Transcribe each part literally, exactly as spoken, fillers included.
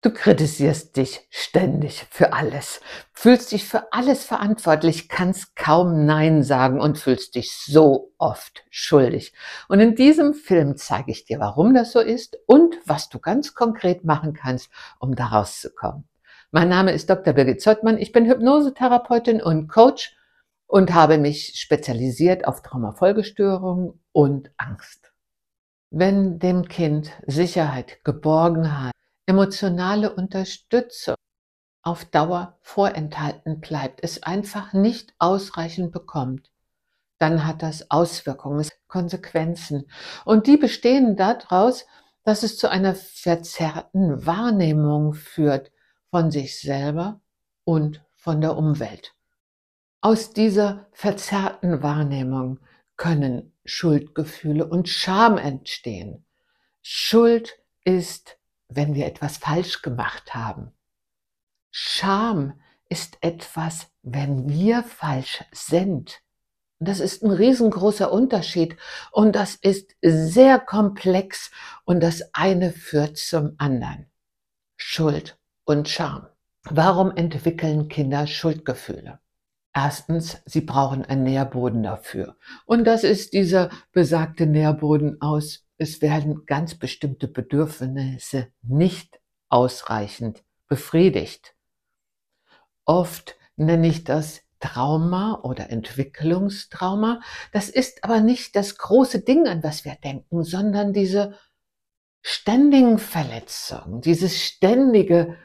Du kritisierst dich ständig für alles, fühlst dich für alles verantwortlich, kannst kaum Nein sagen und fühlst dich so oft schuldig. Und in diesem Film zeige ich dir, warum das so ist und was du ganz konkret machen kannst, um da rauszukommen. Mein Name ist Doktor Birgit Zottmann, ich bin Hypnosetherapeutin und Coach und habe mich spezialisiert auf Traumafolgestörungen und Angst. Wenn dem Kind Sicherheit, Geborgenheit, emotionale Unterstützung auf Dauer vorenthalten bleibt, es einfach nicht ausreichend bekommt, dann hat das Auswirkungen, Konsequenzen. Und die bestehen daraus, dass es zu einer verzerrten Wahrnehmung führt von sich selber und von der Umwelt. Aus dieser verzerrten Wahrnehmung können Schuldgefühle und Scham entstehen. Schuld ist, wenn wir etwas falsch gemacht haben. Scham ist etwas, wenn wir falsch sind. Und das ist ein riesengroßer Unterschied und das ist sehr komplex und das eine führt zum anderen. Schuld und Scham. Warum entwickeln Kinder Schuldgefühle? Erstens, sie brauchen einen Nährboden dafür. Und das ist dieser besagte Nährboden aus, es werden ganz bestimmte Bedürfnisse nicht ausreichend befriedigt. Oft nenne ich das Trauma oder Entwicklungstrauma. Das ist aber nicht das große Ding, an was wir denken, sondern diese ständigen Verletzungen, dieses ständige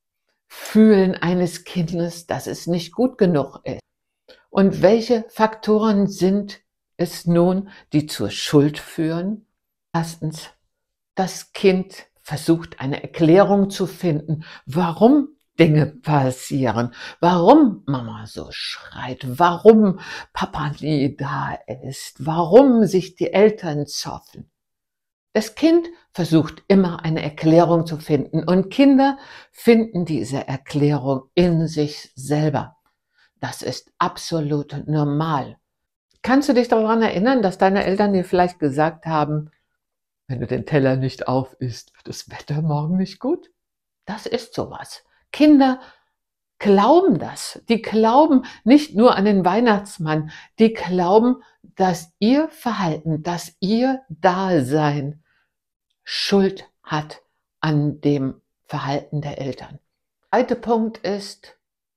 Fühlen eines Kindes, dass es nicht gut genug ist. Und welche Faktoren sind es nun, die zur Schuld führen? Erstens, das Kind versucht eine Erklärung zu finden, warum Dinge passieren, warum Mama so schreit, warum Papa nie da ist, warum sich die Eltern zoffen. Das Kind versucht immer eine Erklärung zu finden und Kinder finden diese Erklärung in sich selber. Das ist absolut normal. Kannst du dich daran erinnern, dass deine Eltern dir vielleicht gesagt haben, wenn du den Teller nicht auf isst, wird das Wetter morgen nicht gut? Das ist sowas. Kinder glauben das. Die glauben nicht nur an den Weihnachtsmann, die glauben, dass ihr Verhalten, dass ihr Dasein Schuld hat an dem Verhalten der Eltern. Der zweite Punkt ist,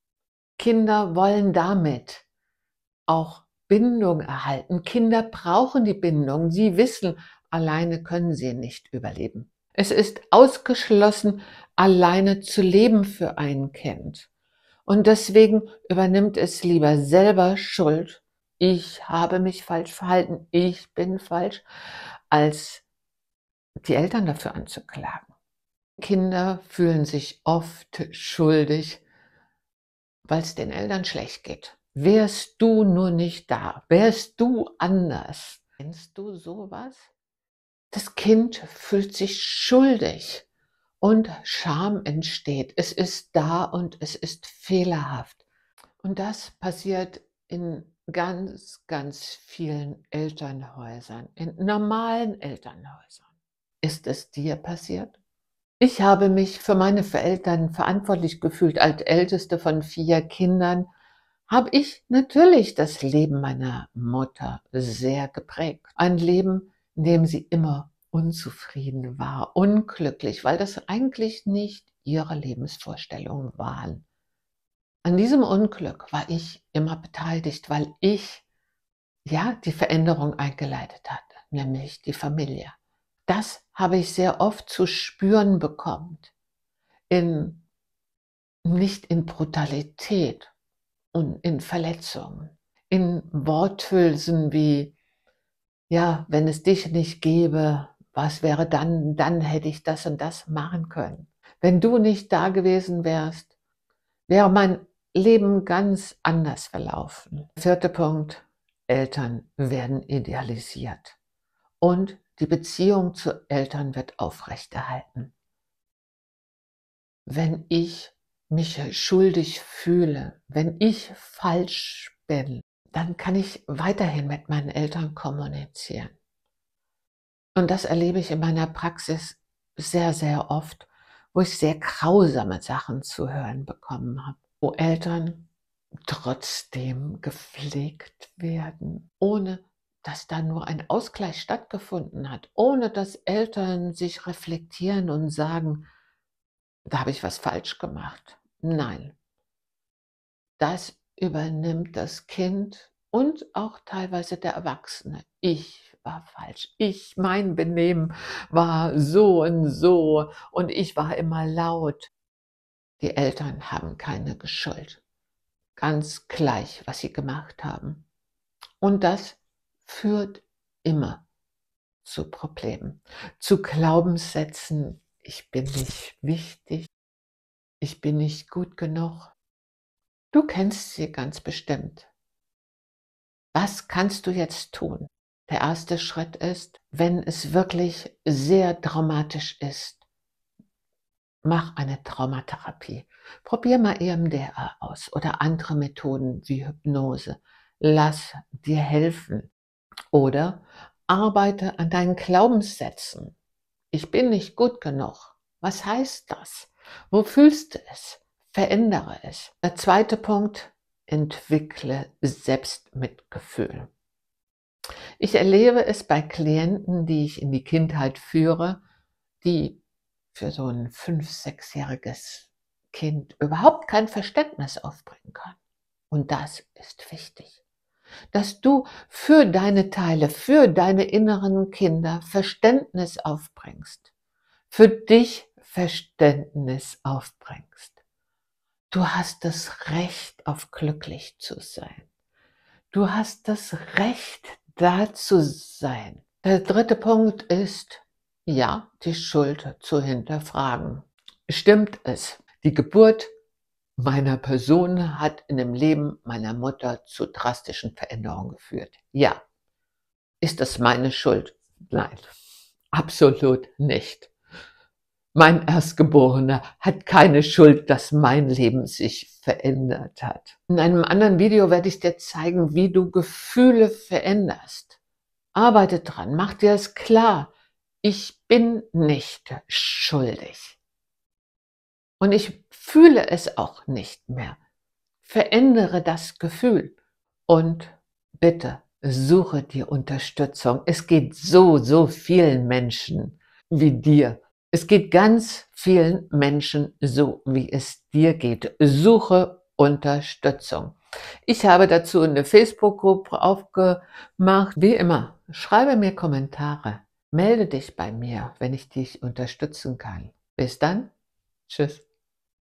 Kinder wollen damit auch Bindung erhalten. Kinder brauchen die Bindung. Sie wissen, alleine können sie nicht überleben. Es ist ausgeschlossen, alleine zu leben für ein Kind. Und deswegen übernimmt es lieber selber Schuld. Ich habe mich falsch verhalten, ich bin falsch, als die Eltern dafür anzuklagen. Kinder fühlen sich oft schuldig, weil es den Eltern schlecht geht. Wärst du nur nicht da, wärst du anders. Kennst du sowas? Das Kind fühlt sich schuldig und Scham entsteht. Es ist da und es ist fehlerhaft. Und das passiert in ganz, ganz vielen Elternhäusern, in normalen Elternhäusern. Ist es dir passiert? Ich habe mich für meine Eltern verantwortlich gefühlt. Als älteste von vier Kindern habe ich natürlich das Leben meiner Mutter sehr geprägt. Ein Leben, in dem sie immer unzufrieden war, unglücklich, weil das eigentlich nicht ihre Lebensvorstellungen waren. An diesem Unglück war ich immer beteiligt, weil ich ja die Veränderung eingeleitet hatte, nämlich die Familie. Das habe ich sehr oft zu spüren bekommen, in, nicht in Brutalität und in Verletzungen, in Worthülsen wie, ja, wenn es dich nicht gäbe, was wäre dann, dann hätte ich das und das machen können. Wenn du nicht da gewesen wärst, wäre mein Leben ganz anders verlaufen. Vierter Punkt, Eltern werden idealisiert und die Beziehung zu Eltern wird aufrechterhalten. Wenn ich mich schuldig fühle, wenn ich falsch bin, dann kann ich weiterhin mit meinen Eltern kommunizieren. Und das erlebe ich in meiner Praxis sehr, sehr oft, wo ich sehr grausame Sachen zu hören bekommen habe, wo Eltern trotzdem gepflegt werden, ohne dass da nur ein Ausgleich stattgefunden hat, ohne dass Eltern sich reflektieren und sagen: „Da habe ich was falsch gemacht.“ Nein, das übernimmt das Kind und auch teilweise der Erwachsene. Ich war falsch. Ich mein Benehmen war so und so und ich war immer laut. Die Eltern haben keine Schuld. Ganz gleich, was sie gemacht haben. Und das führt immer zu Problemen, zu Glaubenssätzen: „Ich bin nicht wichtig, ich bin nicht gut genug.“ Du kennst sie ganz bestimmt. Was kannst du jetzt tun? Der erste Schritt ist, wenn es wirklich sehr dramatisch ist, mach eine Traumatherapie. Probier mal E M D R aus oder andere Methoden wie Hypnose. Lass dir helfen. Oder arbeite an deinen Glaubenssätzen. Ich bin nicht gut genug. Was heißt das? Wo fühlst du es? Verändere es. Der zweite Punkt: entwickle Selbstmitgefühl. Ich erlebe es bei Klienten, die ich in die Kindheit führe, die für so ein fünf-, sechsjähriges Kind überhaupt kein Verständnis aufbringen können. Und das ist wichtig, dass du für deine Teile, für deine inneren Kinder Verständnis aufbringst, für dich Verständnis aufbringst. Du hast das Recht auf glücklich zu sein. Du hast das Recht, da zu sein. Der dritte Punkt ist, ja, die Schuld zu hinterfragen. Stimmt es? Die Geburt meiner Person hat in dem Leben meiner Mutter zu drastischen Veränderungen geführt. Ja. Ist das meine Schuld? Nein, absolut nicht. Mein Erstgeborener hat keine Schuld, dass mein Leben sich verändert hat. In einem anderen Video werde ich dir zeigen, wie du Gefühle veränderst. Arbeite dran, mach dir es klar. Ich bin nicht schuldig. Und ich fühle es auch nicht mehr. Verändere das Gefühl und bitte suche dir Unterstützung. Es geht so, so vielen Menschen wie dir. Es geht ganz vielen Menschen so, wie es dir geht. Suche Unterstützung. Ich habe dazu eine Facebook-Gruppe aufgemacht. Wie immer, schreibe mir Kommentare. Melde dich bei mir, wenn ich dich unterstützen kann. Bis dann. Tschüss.